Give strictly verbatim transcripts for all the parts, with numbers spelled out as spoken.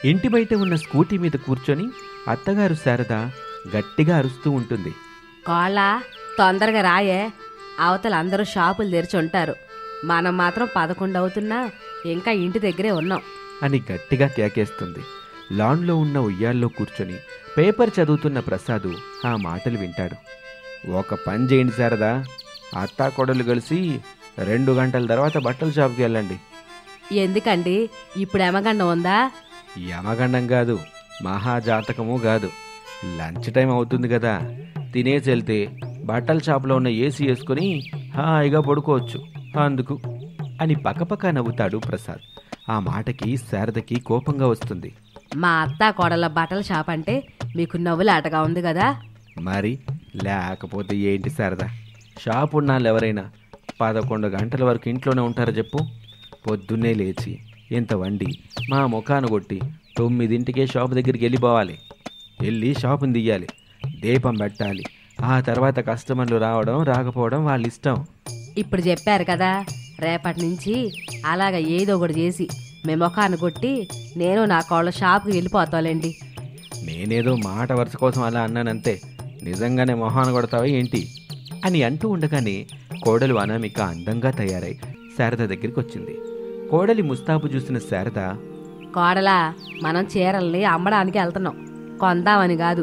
ఇంటి బయట ఉన్న స్కూటీ మీద కూర్చొని అత్తగారు శారద గట్టిగా అరుస్తూ ఉంటుంది. కోళ్ళ తొందరగా రాయే, అవతల అందరూ షాపులు తెరిచి ఉంటారు, మనం మాత్రం పదకొండు అవుతున్నా ఇంకా ఇంటి దగ్గరే ఉన్నాం అని గట్టిగా కేకేస్తుంది. లాన్లో ఉన్న ఉయ్యాల్లో కూర్చొని పేపర్ చదువుతున్న ప్రసాదు ఆ మాటలు వింటాడు. ఒక పని చేయండి శారదా, అత్తా కొడలు కలిసి రెండు గంటల తర్వాత బట్టల షాప్కి వెళ్ళండి. ఎందుకండి, ఇప్పుడు యమగండం ఉందా? యమగండం కాదు, మహాజాతకము కాదు. లంచ్ టైం అవుతుంది కదా, తినేసి వెళ్తే బట్టల షాప్లో ఉన్న ఏసీ వేసుకొని హాయిగా పడుకోవచ్చు, అందుకు అని పక్కపక్క నవ్వుతాడు ప్రసాద్. ఆ మాటకి శారదకి కోపంగా వస్తుంది. మా అత్తా కోడల బట్టల షాప్ అంటే మీకు నవ్వులాటగా ఉంది కదా. మరి లేకపోతే ఏంటి శారదా, షాప్ ఉన్నాళ్ళు ఎవరైనా పదకొండు గంటల వరకు ఇంట్లోనే ఉంటారో చెప్పు? పొద్దున్నే లేచి ఇంత వండి మా ముఖాను కొట్టి తొమ్మిదింటికే షాప్ దగ్గరికి వెళ్ళిపోవాలి. వెళ్ళి షాపుని తీయాలి, దీపం పెట్టాలి. ఆ తర్వాత కస్టమర్లు రావడం రాకపోవడం వాళ్ళ ఇష్టం. ఇప్పుడు చెప్పారు కదా, రేపటి నుంచి అలాగ ఏదో ఒకటి చేసి మేము ముఖాన్ని కొట్టి నేను నా కోళ్ళ షాప్కి వెళ్ళిపోతాలేండి. నేనేదో మాట వరుస కోసం అలా అన్నానంతే, నిజంగానే మొహాన్ని కొడతావా ఏంటి అని అంటూ ఉండగానే కోడలు అనామిక అందంగా తయారై శారద దగ్గరికి వచ్చింది. కోడలి ముస్తాబు చూసిన శారద, కోడలా, మనం చీరల్ని అమ్మడానికి వెళ్తున్నాం, కొందామని కాదు.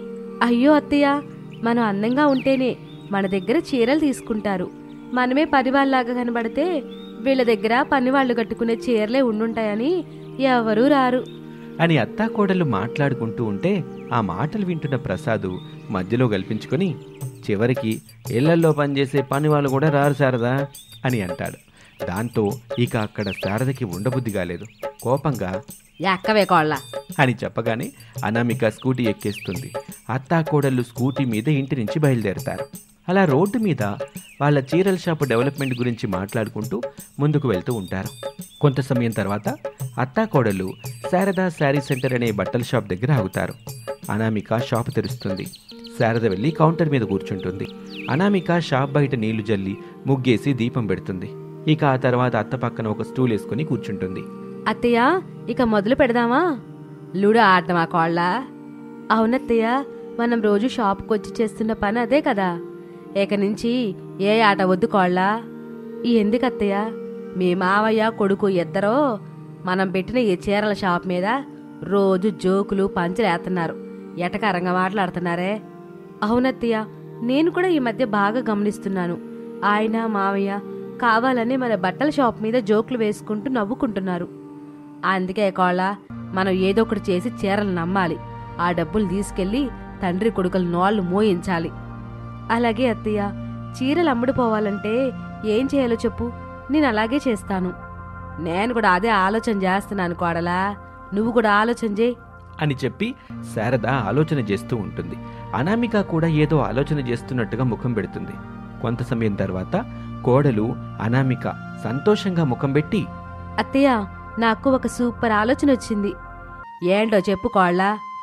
అయ్యో అత్తయ్య, మనం అందంగా ఉంటేనే మన దగ్గర చీరలు తీసుకుంటారు. మనమే పనివాళ్ళలాగా కనబడితే వీళ్ళ దగ్గర పనివాళ్ళు కట్టుకునే చీరలే ఉండుంటాయని ఎవరూ రారు అని అత్తా కోడలు మాట్లాడుకుంటూ ఉంటే ఆ మాటలు వింటున్న ప్రసాదు మధ్యలో కల్పించుకొని, చివరికి ఇళ్లల్లో పనిచేసే పని వాళ్ళు కూడా రారు శారదా అని అంటాడు. దాంతో ఇక అక్కడ శారదకి ఉండబుద్ధి కాలేదు. కోపంగా ఎక్కవే కోళ్ళ అని చెప్పగానే అనామిక స్కూటీ ఎక్కేస్తుంది. అత్తా కోడళ్ళు స్కూటీ మీద ఇంటి నుంచి బయలుదేరతారు. అలా రోడ్డు మీద వాళ్ళ చీరల షాపు డెవలప్మెంట్ గురించి మాట్లాడుకుంటూ ముందుకు వెళ్తూ ఉంటారు. కొంత సమయం తర్వాత అత్తా కోడళ్ళు శారదా శారీ సెంటర్ అనే బట్టల షాప్ దగ్గర ఆగుతారు. అనామిక షాపు తెరుస్తుంది. శారద వెళ్ళి కౌంటర్ మీద కూర్చుంటుంది. అనామిక షాప్ బయట నీళ్లు జల్లి ముగ్గేసి దీపం పెడుతుంది. ఇక ఆ తర్వాత అత్త పక్కన ఒక స్టూల్ వేసుకుని కూర్చుంటుంది. అత్తయ్య, ఇక మొదలు పెడదామా? లూడో ఆడటమా కోళ్ళ? అవునత్తయ్య, మనం రోజు షాప్కి వచ్చి చేస్తున్న పని అదే కదా. ఇక నుంచి ఏ ఆట వద్దు కోళ్ళ. ఎందుకత్తయ్య? మీ మావయ్య కొడుకు ఇద్దరో మనం పెట్టిన ఈ చీరల షాప్ మీద రోజు జోకులు పంచలేస్తున్నారు, ఎటకారంగా మాట్లాడుతున్నారే. అవునత్తయ్య, నేను కూడా ఈ మధ్య బాగా గమనిస్తున్నాను. ఆయన మావయ్య కావాలని మన బట్టల షాప్ మీద జోకులు వేసుకుంటూ నవ్వుకుంటున్నారు. అందుకే కోళ్ళ, మనం ఏదో ఒకటి చేసి చీరలు నమ్మాలి. ఆ డబ్బులు తీసుకెళ్లి తండ్రి కొడుకుల నోళ్లు మోయించాలి. అలాగే అత్తయ్య, చీరలు అమ్ముడుపోవాలంటే ఏం చేయాలో చెప్పు, నేను అలాగే చేస్తాను. నేను కూడా అదే ఆలోచన చేస్తున్నాను కోడలా, నువ్వు కూడా ఆలోచన చేయి అని చెప్పి శారద ఆలోచన చేస్తూ ఉంటుంది. అనామిక కూడా ఏదో ఆలోచన చేస్తున్నట్టుగా ముఖం పెడుతుంది. కొంత సమయం తర్వాత కోడలు అనామిక సంతోషంగా ముఖం పెట్టి, అత్తయ్య, నాకు ఒక సూపర్ ఆలోచన వచ్చింది. ఏంటో చెప్పు కోళ్ళ.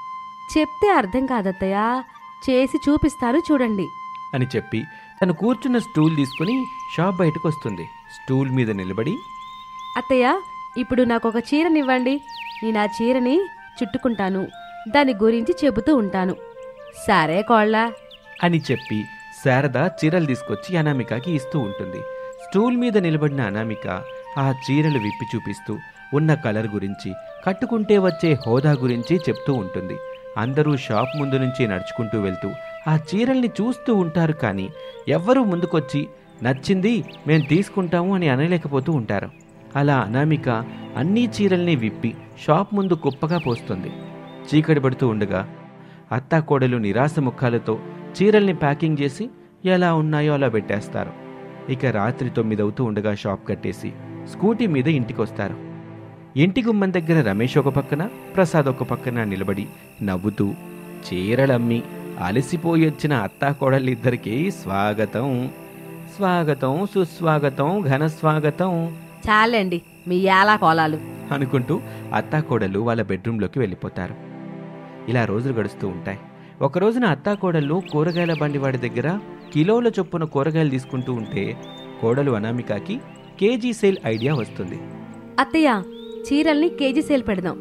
చెప్తే అర్థం కాదత్తయ్య, చేసి చూపిస్తాను చూడండి అని చెప్పి తను కూర్చున్న స్టూల్ తీసుకుని షాప్ బయటకు వస్తుంది. స్టూల్ మీద నిలబడి, అత్తయ్య, ఇప్పుడు నాకు ఒక చీరనివ్వండి. నేను ఆ చీరని చుట్టుకుంటాను, దాని గురించి చెబుతూ ఉంటాను. సరే కోళ్ళ అని చెప్పి శారద చీరలు తీసుకొచ్చి అనామికకి ఇస్తూ ఉంటుంది. స్టూల్ మీద నిలబడిన అనామిక ఆ చీరలు విప్పి చూపిస్తూ ఉన్న కలర్ గురించి, కట్టుకుంటే వచ్చే హోదా గురించి చెప్తూ ఉంటుంది. అందరూ షాప్ ముందు నుంచి నడుచుకుంటూ వెళ్తూ ఆ చీరల్ని చూస్తూ ఉంటారు. కానీ ఎవ్వరూ ముందుకొచ్చి నచ్చింది మేం తీసుకుంటాము అని అనలేకపోతూ ఉంటారు. అలా అనామిక అన్ని చీరల్ని విప్పి షాప్ ముందు కుప్పగా పోస్తుంది. చీకటి పడుతూ ఉండగా అత్తా కోడలు నిరాశ ముఖాలతో చీరల్ని ప్యాకింగ్ చేసి ఎలా ఉన్నాయో అలా పెట్టేస్తారు. ఇక రాత్రి తొమ్మిదవుతూ ఉండగా షాప్ కట్టేసి స్కూటీ మీద ఇంటికొస్తారు. ఇంటి గుమ్మం దగ్గర రమేష్ ఒక పక్కన, ప్రసాద్ ఒక పక్కన నిలబడి నవ్వుతూ చీరలమ్మి అలసిపోయి వచ్చిన అత్తా కోడలిద్దరికీ స్వాగతం స్వాగతం సుస్వాగతం ఘనస్వాగతం చాలండి మీ ఏలా కోలాలు అనుకుంటూ అత్తా కోడలు వాళ్ళ బెడ్రూమ్లోకి వెళ్ళిపోతారు. ఇలా రోజులు గడుస్తూ ఉంటాయి. ఒక రోజున అత్తా కోడళ్ళు కూరగాయల బండి వాడి దగ్గర కిలోల చొప్పున కూరగాయలు తీసుకుంటూ ఉంటే కోడలు అనామికకి కేజీ సేల్ ఐడియా వస్తుంది. అత్తయ్య, చీరల్ని కేజీ సేల్ పెడదాం.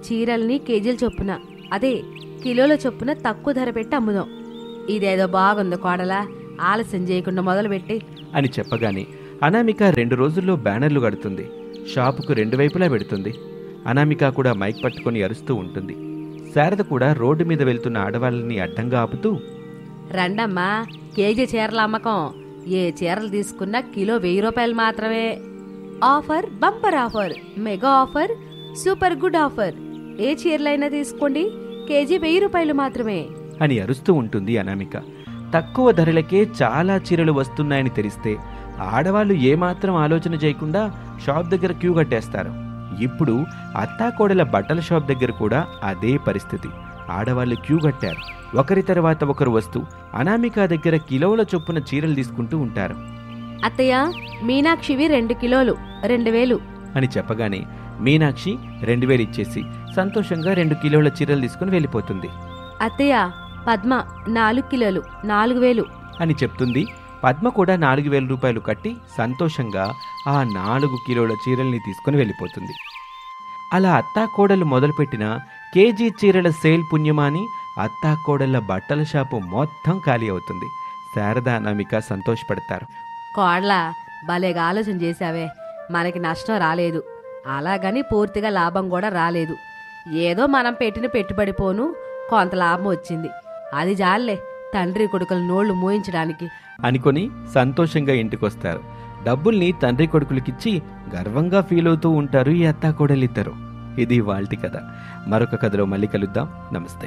చీరల్ని కేజీల చొప్పున అదే కిలోల చొప్పున తక్కువ ధర పెట్టి అమ్ముదాం. ఇదేదో బాగుంది కోడలా, ఆలస్యం చేయకుండా మొదలుపెట్టి అని చెప్పగానే అనామిక రెండు రోజుల్లో బ్యానర్లు కడుతుంది. షాపుకు రెండు వైపులా పెడుతుంది. అనామిక కూడా మైక్ పట్టుకొని అరుస్తూ ఉంటుంది. శారద కూడా రోడ్డు మీద వెళ్తున్న ఆడవాళ్ళని అడ్డంగా ఆపుతూ, రండమ్మా, కేజీ చీరల అమ్మకం. ఏ చీరలు తీసుకున్నా కిలో వెయ్యి రూపాయలు మాత్రమే. Offer bumper offer, mega offer, super good offer. ఏ చీరలైనా తీసుకోండి, కేజీ వెయ్యి రూపాయలు మాత్రమే అని అరుస్తూ ఉంటుంది అనామిక. తక్కువ ధరలకే చాలా చీరలు వస్తున్నాయని తెలిస్తే ఆడవాళ్ళు ఏమాత్రం ఆలోచన చేయకుండా షాప్ దగ్గర క్యూ కట్టేస్తారు. ఇప్పుడు అత్తాకోడల బట్టల షాప్ దగ్గర కూడా అదే పరిస్థితి. ఆడవాళ్ళు క్యూ కట్టారు. ఒకరి తర్వాత ఒకరు వస్తూ అనామిక దగ్గర కిలోల చొప్పున చీరలు తీసుకుంటూ ఉంటారు. అత్తయ్య, మీనాక్షివి రెండు కిలోలు రెండు వేలు అని చెప్పగానే మీనాక్షి రెండు వేలు ఇచ్చేసి సంతోషంగా రెండు కిలోల చీరలు తీసుకుని వెళ్ళిపోతుంది. అత్తయ్య, పద్మ నాలుగు కిలోలు నాలుగు వేలు అని చెప్తుంది. పద్మ కూడా నాలుగు వేల రూపాయలు కట్టి సంతోషంగా ఆ నాలుగు కిలోల చీరల్ని తీసుకుని వెళ్ళిపోతుంది. అలా అత్తాకోడలు మొదలుపెట్టిన కేజీ చీరల సేల్ పుణ్యమాని అత్తాకోడళ్ళ బట్టల షాపు మొత్తం ఖాళీ అవుతుంది. శారద అనామిక సంతోషపడతారు. కోడలా, భలేగా ఆలోచన చేశావే. మనకి నష్టం రాలేదు, అలాగని పూర్తిగా లాభం కూడా రాలేదు. ఏదో మనం పెట్టిన పెట్టుబడి పోను కొంత లాభం వచ్చింది. అది జాలే తండ్రి కొడుకుల నోళ్లు మూయించడానికి అనుకొని సంతోషంగా ఇంటికొస్తారు. డబ్బుల్ని తండ్రి కొడుకులకిచ్చి గర్వంగా ఫీల్ అవుతూ ఉంటారు ఈ అత్తాకోడలిద్దరు. ఇది వాల్టి కథ. మరొక కథలో మళ్ళీ కలుద్దాం. నమస్తే.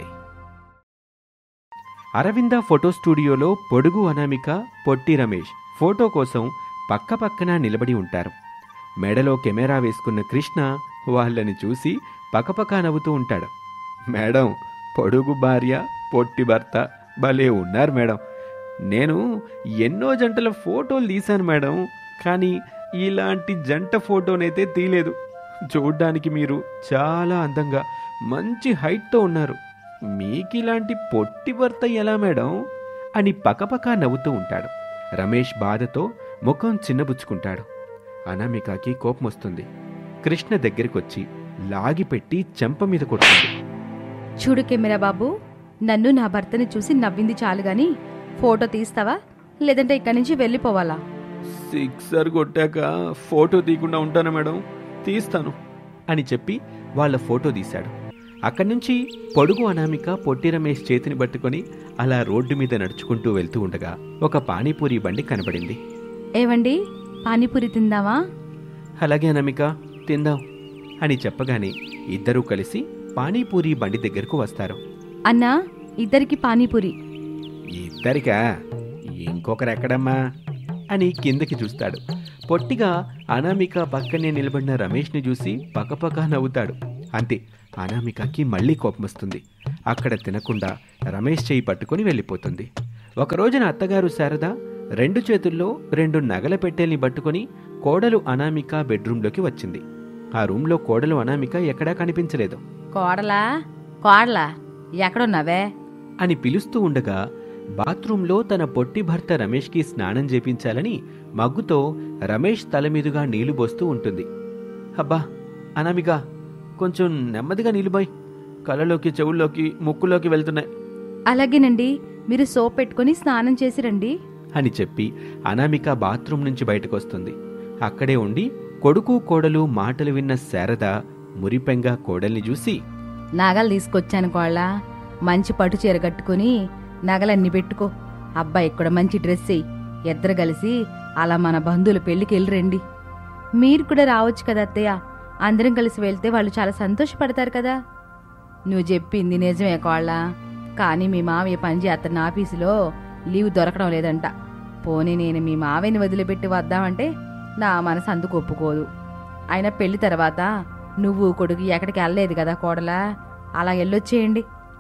అరవింద ఫోటో స్టూడియోలో పొడుగు అనామిక, పొట్టి రమేష్ ఫోటో కోసం పక్క పక్కన నిలబడి ఉంటారు. మెడలో కెమెరా వేసుకున్న కృష్ణ వాళ్ళని చూసి పకపక నవ్వుతూ ఉంటాడు. మేడం, పొడుగు భార్య, పొట్టి భర్త భలే ఉన్నారు మేడం. నేను ఎన్నో జంటల ఫోటోలు తీశాను మేడం, కానీ ఇలాంటి జంట ఫోటోనైతే తీయలేదు. చూడ్డానికి మీరు చాలా అందంగా మంచి హైట్తో ఉన్నారు. మీకు ఇలాంటి పొట్టి భర్త ఎలా మేడం అని పకపక నవ్వుతూ ఉంటాడు. రమేష్ బాధతో ముఖం చిన్నబుచ్చుకుంటాడు. అనామికకి కోపం వస్తుంది. కృష్ణ దగ్గరికొచ్చి లాగిపెట్టి చెంప మీద కొడుతుంది. చూడు కెమెరా బాబు, నన్ను నా భర్తని చూసి నవ్వింది చాలు గాని ఫోటో తీస్తావా, లేదంటే ఇక్కడి నుంచి వెళ్ళిపోవాలా? సిక్సర్ కొట్టాక ఫోటో తీయకుండా ఉంటాను మేడం, తీస్తాను అని చెప్పి వాళ్ళ ఫోటో తీశాడు. అక్కడి నుంచి పొడుగు అనామిక పొట్టి రమేష్ చేతిని పట్టుకొని అలా రోడ్డు మీద నడుచుకుంటూ వెళ్తూ ఉండగా ఒక పానీపూరి బండి కనబడింది. ఏవండి, పానీపూరి తిందామా? అలాగే అనామిక, తిందాం అని చెప్పగానే ఇద్దరూ కలిసి పానీపూరి బండి దగ్గరకు వస్తారు. అన్నా, ఇద్దరికి పానీపూరి. ఇద్దరికా? ఇంకొకరెక్కడమ్మా అని కిందకి చూస్తాడు. పొట్టిగా అనామిక పక్కనే నిలబడిన రమేష్ని చూసి పకపక నవ్వుతాడు. అంతే, అనామికకి మళ్ళీ కోపం వస్తుంది. అక్కడ తినకుండా రమేష్ చేయి పట్టుకుని వెళ్ళిపోతుంది. ఒకరోజున అత్తగారు శారద రెండు చేతుల్లో రెండు నగల పెట్టెల్ని పట్టుకుని కోడలు అనామిక బెడ్రూంలోకి వచ్చింది. ఆ రూంలో కోడలు అనామిక ఎక్కడా కనిపించలేదు. కోడలా కోడలా ఎక్కడున్నావే అని పిలుస్తూ ఉండగా బాత్రూంలో తన పొట్టి భర్త రమేష్కి స్నానం చేపించాలని మగ్గుతో రమేష్ తల మీదుగా నీళ్లు పోస్తూ ఉంటుంది. అబ్బా అనామిక, కొంచెం నెమ్మదిగా నీళ్ళుబాయ్, కళ్ళలోకి చెవుల్లోకి ముక్కులోకి వెళ్తున్నాయి. అలాగేనండి, మీరు సోప్ పెట్టుకుని స్నానం చేసి రండి అని చెప్పి అనామిక బాత్రూం నుంచి బయటకొస్తుంది. అక్కడే ఉండి కొడుకు కోడలు మాటలు విన్న శారద మురిపెంగా కోడల్ని చూసి, నగలు తీసుకొచ్చాను కోళ్ళ, మంచి పట్టు చీర కట్టుకుని నగలన్నీ పెట్టుకో. అబ్బాయి కూడా మంచి డ్రెస్ ఎయ్యి, ఇద్దరు కలిసి అలా మన బంధువుల పెళ్లికి వెళ్ళి రండి. మీరు కూడా రావచ్చు కదా అత్తయ్య, అందరం కలిసి వెళ్తే వాళ్ళు చాలా సంతోషపడతారు కదా. నువ్వు చెప్పింది నిజమే కోళ్ళ, కానీ మీ మావయ్య పని చేస్తున్న ఆఫీసులో లీవ్ దొరకడం లేదంట. పోనీ నేను మీ మావయ్యని వదిలిపెట్టి వద్దామంటే నా మనసు అందుకు ఒప్పుకోదు. అయినా పెళ్లి తర్వాత నువ్వు కొడుకు ఎక్కడికి వెళ్ళలేదు కదా కోడలా, అలా వెళ్ళొచ్చేయండి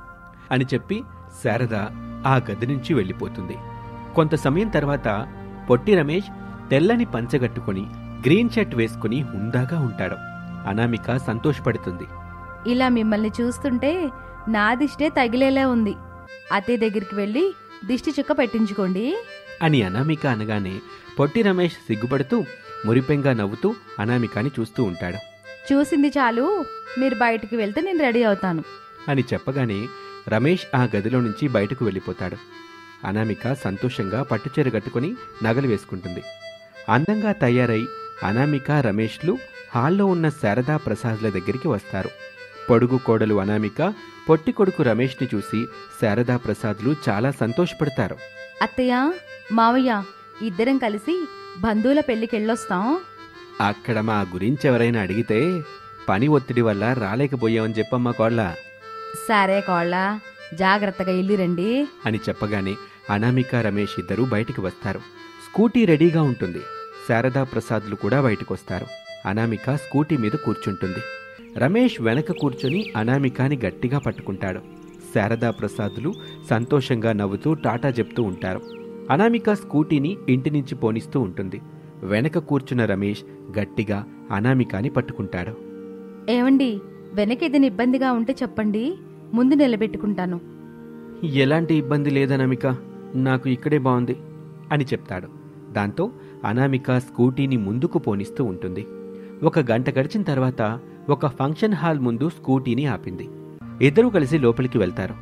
అని చెప్పి శారద ఆ గది నుంచి వెళ్ళిపోతుంది. కొంత సమయం తర్వాత పొట్టి రమేష్ తెల్లని పంచగట్టుకుని గ్రీన్ షర్ట్ వేసుకుని హుందాగా ఉంటాడు. అనామిక సంతోషపడుతుంది. ఇలా మిమ్మల్ని చూస్తుంటే నా దిష్టే తగిలేలా ఉంది. అత్తయ్య దగ్గరికి వెళ్ళి దిష్టి చుక్క పెట్టించుకోండి అని అనామిక అనగానే పొట్టి రమేష్ సిగ్గుపడుతూ మురిపెంగా నవ్వుతూ అనామికని చూస్తూ ఉంటాడు. చూసింది చాలు, మీరు బయటికి వెళ్తే నేను రెడీ అవుతాను అని చెప్పగానే రమేష్ ఆ గదిలో నుంచి బయటకు వెళ్ళిపోతాడు. అనామిక సంతోషంగా పట్టుచీర కట్టుకుని నగలు వేసుకుంటుంది. అందంగా తయారై అనామిక రమేష్లు హాల్లో ఉన్న శారదా ప్రసాద్ల దగ్గరికి వస్తారు. పొడుగు కోడలు అనామిక పొట్టి కొడుకు రమేష్ని చూసి శారదా ప్రసాద్లు చాలా సంతోషపడతారు. అత్తయ్య, మావయ్య, ఇద్దరం కలిసి బంధువుల పెళ్లికెళ్ళొస్తాం. అక్కడ మా గురించి ఎవరైనా అడిగితే పని ఒత్తిడి వల్ల రాలేకపోయామని చెప్పమ్మా కోళ్ళ సరే కోళ్ళ, జాగ్రత్తగా ఇల్లు రండి అని చెప్పగానే అనామిక రమేష్ ఇద్దరూ బయటికి వస్తారు. స్కూటీ రెడీగా ఉంటుంది. శారదా ప్రసాద్లు కూడా బయటకొస్తారు. అనామిక స్కూటీ మీద కూర్చుంటుంది. రమేష్ వెనక కూర్చొని అనామికాని గట్టిగా పట్టుకుంటాడు. శారదా ప్రసాద్లు సంతోషంగా నవ్వుతూ టాటా చెప్తూ ఉంటారు. అనామిక స్కూటీని ఇంటి నుంచి పోనిస్తూ ఉంటుంది. వెనక కూర్చున్న రమేష్ గట్టిగా అనామికాని పట్టుకుంటాడు. ఏమండి, వెనక ఏదైనా ఇబ్బందిగా ఉంటే చెప్పండి, ముందు నిలబెట్టుకుంటాను. ఎలాంటి ఇబ్బంది లేదనామిక, నాకు ఇక్కడే బాగుంది అని చెప్తాడు. దాంతో అనామిక స్కూటీని ముందుకు పోనిస్తూ ఉంటుంది. ఒక గంట గడిచిన తర్వాత ఒక ఫంక్షన్ హాల్ ముందు స్కూటీని ఆపింది. ఇద్దరూ కలిసి లోపలికి వెళ్తారు.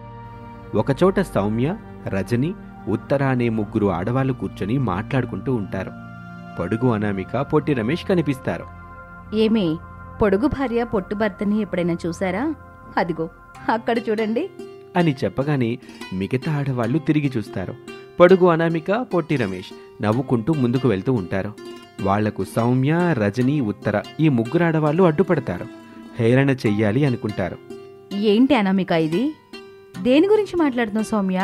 ఒకచోట సౌమ్య, రజని, ఉత్తర అనే ముగ్గురు ఆడవాళ్లు కూర్చొని మాట్లాడుకుంటూ ఉంటారు. పొడుగు అనామిక, పొట్టి రమేష్ కనిపిస్తారు. ఏమే, పొడుగు భార్య పొట్టు భర్తని ఎప్పుడైనా చూసారా? అదిగో అక్కడ చూడండి అని చెప్పగానే మిగతా ఆడవాళ్లు తిరిగి చూస్తారు. పొడుగు అనామిక, పొట్టి రమేష్ నవ్వుకుంటూ ముందుకు వెళ్తూ ఉంటారు. వాళ్లకు సౌమ్య, రజని, ఉత్తర ఈ ముగ్గురు ఆడవాళ్లు అడ్డుపడతారు. హేళన చెయ్యాలి అనుకుంటారు. ఏంటి అనామిక ఇది? దేని గురించి మాట్లాడుతున్నావు సౌమ్య?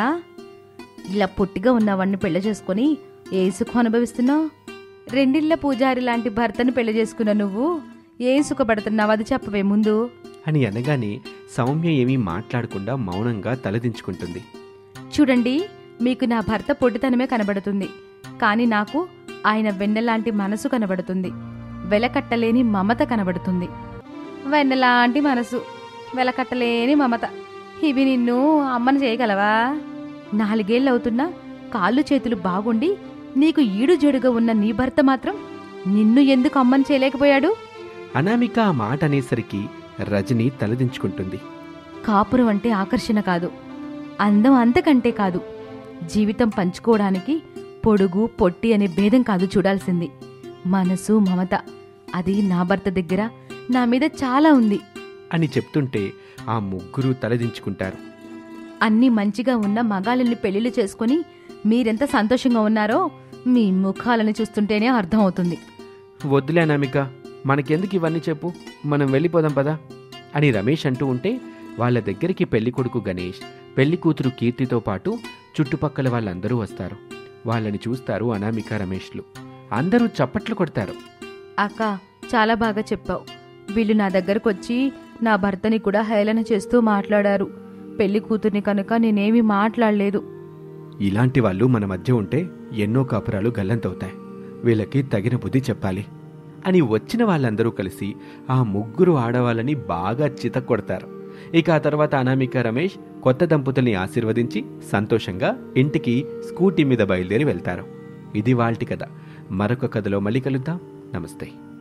ఇలా పొట్టిగా ఉన్నవాడిని పెళ్లి చేసుకుని ఏ సుఖం అనుభవిస్తున్నావు? రెండిళ్ల పూజారి లాంటి భర్తను పెళ్లి చేసుకున్న నువ్వు ఏ సుఖపడుతున్నావు, అది చెప్పవే ముందు అని అనగానే సౌమ్య ఏమీ మాట్లాడకుండా మౌనంగా తలదించుకుంటుంది. చూడండి, మీకు నా భర్త పొట్టితనమే కనబడుతుంది, కానీ నాకు ఆయన వెన్నెలాంటి మనసు కనబడుతుంది, వెలకట్టలేని మమత కనబడుతుంది. వెన్నెలాంటి మనసు, వెలకట్టలేని మమత, ఇవి నిన్ను అమ్మని చేయగలవా? నాలుగేళ్లవుతున్నా కాళ్ళు చేతులు బాగుండి నీకు ఈడు జడుగా ఉన్న నీ భర్త మాత్రం నిన్ను ఎందుకు అమ్మని చేయలేకపోయాడు? అనామిక ఆ మాట అనేసరికి రజని తలదించుకుంటుంది. కాపురం అంటే ఆకర్షణ కాదు, అందం అంతకంటే కాదు. జీవితం పంచుకోవడానికి పొడుగు పొట్టి అనే భేదం కాదు చూడాల్సింది, మనసు మమత. అది నా భర్త దగ్గర నా మీద చాలా ఉంది అని చెప్తుంటే ఆ ముగ్గురు తలదించుకుంటారు. అన్నీ మంచిగా ఉన్న మగాళ్ళని పెళ్లిళ్ళు చేసుకుని మీరెంత సంతోషంగా ఉన్నారో మీ ముఖాలను చూస్తుంటేనే అర్థమవుతుంది. వద్దులే అనామిక, మనకెందుకు ఇవన్నీ చెప్పు, మనం వెళ్ళిపోదాం పదా అని రమేష్ అంటూ ఉంటే వాళ్ళ దగ్గరికి పెళ్లికొడుకు గణేష్, పెళ్లి కూతురు కీర్తితో పాటు చుట్టుపక్కల వాళ్ళందరూ వస్తారు. వాళ్ళని చూస్తారు అనామిక, రమేష్లు. అందరూ చప్పట్లు కొడతారు. అక్క, చాలా బాగా చెప్పావు. వీళ్ళు నా దగ్గరకొచ్చి నా భర్తని కూడా హేళన చేస్తూ మాట్లాడారు. పెళ్లి కూతుర్ని కనుక నేనేమీ మాట్లాడలేదు. ఇలాంటి వాళ్ళు మన మధ్య ఉంటే ఎన్నో కాపురాలు గల్లంతవుతాయి. వీళ్ళకి తగిన బుద్ధి చెప్పాలి అని వచ్చిన వాళ్ళందరూ కలిసి ఆ ముగ్గురు ఆడవాళ్ళని బాగా చితక్కొడతారు. ఇక ఆ తర్వాత అనామిక, రమేష్ కొత్త దంపతుల్ని ఆశీర్వదించి సంతోషంగా ఇంటికి స్కూటీ మీద బయలుదేరి వెళ్తారు. ఇది వాళ్ళటి కథ. మరొక కథలో మళ్ళీ కలుద్దాం. నమస్తే.